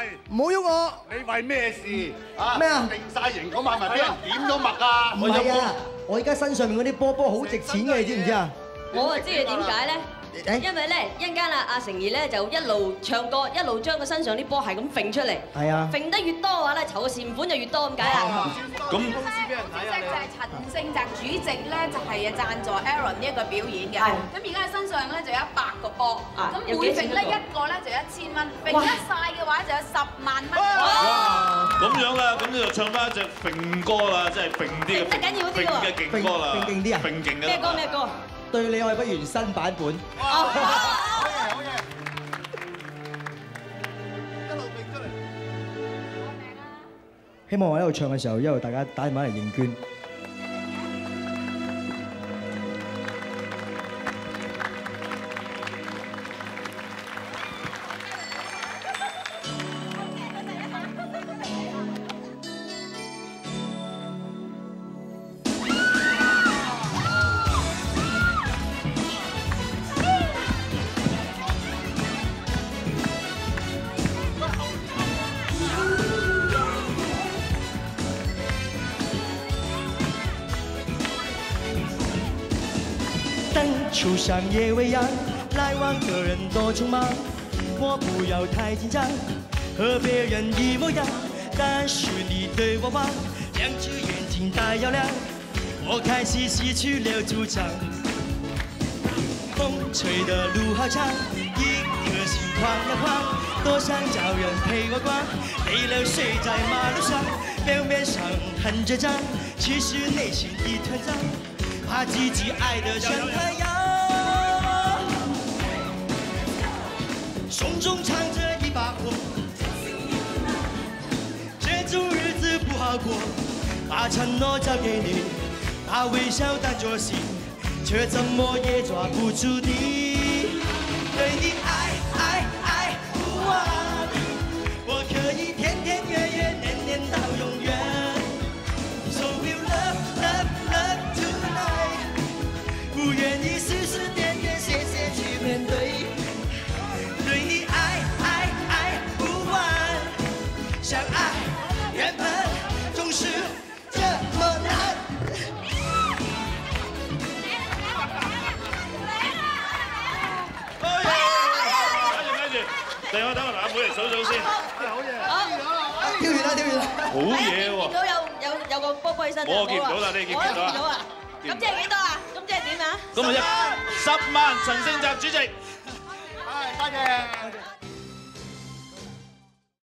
唔好喐我。 你為咩事啊？ 咩啊？ 定晒型嗰晚咪俾人點咗脈啊？ 唔係啊，我而家身上面嗰啲波波好值錢嘅，你知唔知啊？ 我啊知佢點解咧？因為咧一陣間啊，阿成兒咧就一路唱歌，一路將佢身上啲波係咁揈出嚟。係啊。揈得越多嘅話咧，籌嘅善款就越多咁解啊。 咁公司俾人睇啊！就係陳勝澤主席咧，就係贊助 Aaron 呢一個表演嘅。咁而家喺身上咧就有100個波，咁每揈咧一個咧就1000蚊，揈得晒嘅話就有10萬蚊。 咁樣啦，咁你就唱翻一隻揈歌啦，即係揈啲嘅揈嘅勁歌啦， 揈勁啲啊！ 揈勁嘅。 咩歌咩歌？ 對你愛不完新版本。 好嘢！一路揈出嚟。 希望我一路唱嘅時候，一路大家打電話嚟認捐。树上夜未央，来往的人多匆忙，我不要太紧张，和别人一模样，但是你对我望，两只眼睛大又亮，我开始失去了主张。风吹的路好长，一颗心晃呀晃，多想找人陪我逛，累了睡在马路上，表面上很倔强，其实内心一团糟，怕自己爱得像太阳。胸中藏着一把火，这种日子不好过。把承诺交给你，把微笑当作信，却怎么也抓不住你。对你爱不完，我可以天天月月年年到永远。So we love tonight， 不愿意时时点点谢谢去面对。对你爱不完，相爱原本总是这么难。 等我，嗱，每人數數先。 好嘢！ 跳完啦，跳完啦。 好嘢喎！ 見到有個波波起身。 我見唔到啦，你見唔見到啊？ 我見到啊。咁即係幾多啊？咁即係點啊？ 咁啊10萬，陳勝澤主席。 多謝。